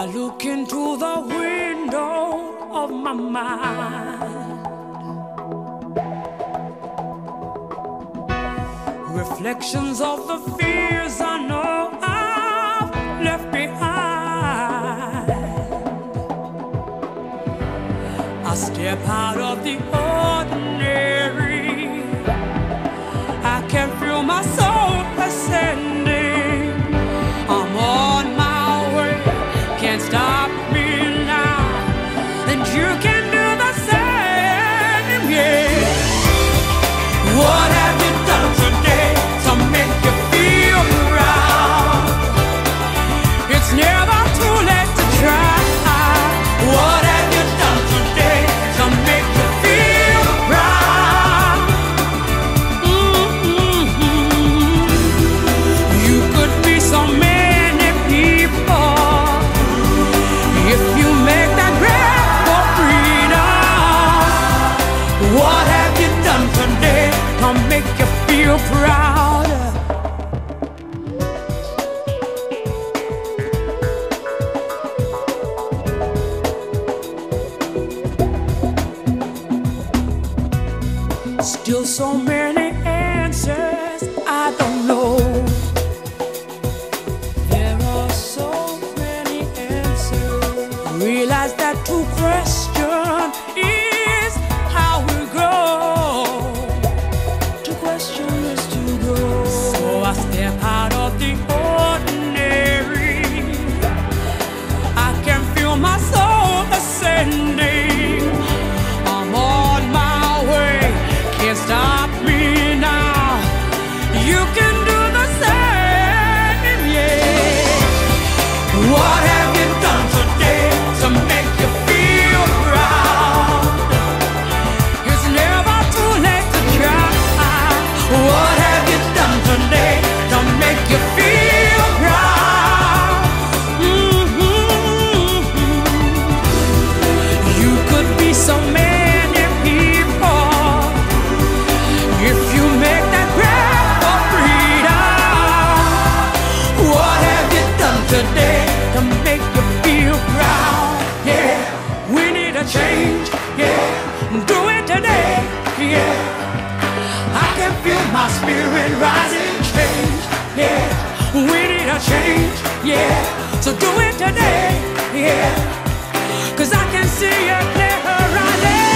look into the window of my mind, reflections of the fears I know I've left behind. I step out of the ordinary, I can feel my soul ascending. I'm on my way, can't stop me now, and you can do the same, yeah. What have you done today to make you feel proud? It's never too late to try. What have you done today to make you feel proud? You could be so many people if you make that grab for freedom. What have you done today to make you feel proud? Still so many answers I don't know. There are so many answers. Realize that to question is how we grow. To question is to grow. So I step out of the ordinary, I can feel my soul ascending. I'm on my way, can't stop me now. You can do the same, yeah. What have you done today to make you feel proud? It's never too late to try. What have you done today to make you feel proud? You could be so many people if you make that grab for freedom. What have you done today to make you feel proud? Yeah, we need a change. Yeah, do it today. Yeah, I can feel my spirit rising. Change. Yeah, we need a change. Yeah, so do it today. Yeah, 'cause I can see it clear horizon.